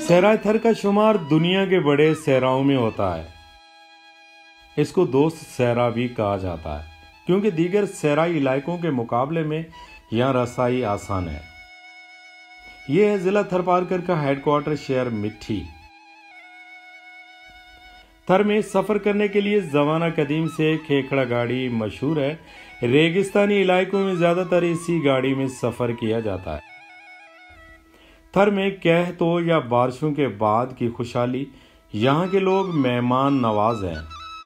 सहराई थर का शुमार दुनिया के बड़े सहराओं में होता है। इसको दोस्त सहरा भी कहा जाता है क्योंकि दीगर सहराई इलाकों के मुकाबले में यहाँ रसाई आसान है। यह है जिला थरपारकर का हेडक्वार्टर शहर मिट्टी। थर में सफर करने के लिए जमाना कदीम से खेखड़ा गाड़ी मशहूर है। रेगिस्तानी इलाकों में ज्यादातर इसी गाड़ी में सफर किया जाता है। थर में कहतों या बारिशों के बाद की खुशहाली, यहाँ के लोग मेहमान नवाज हैं।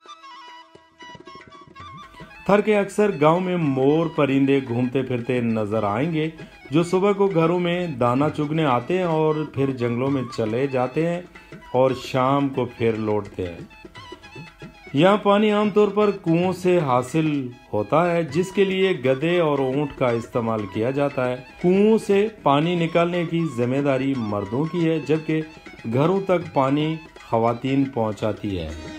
थर के अक्सर गांव में मोर परिंदे घूमते फिरते नजर आएंगे जो सुबह को घरों में दाना चुगने आते हैं और फिर जंगलों में चले जाते हैं और शाम को फिर लौटते हैं। यहाँ पानी आमतौर पर कुओं से हासिल होता है जिसके लिए गधे और ऊंट का इस्तेमाल किया जाता है। कुओं से पानी निकालने की जिम्मेदारी मर्दों की है जबकि घरों तक पानी खवातीन पहुंचाती है।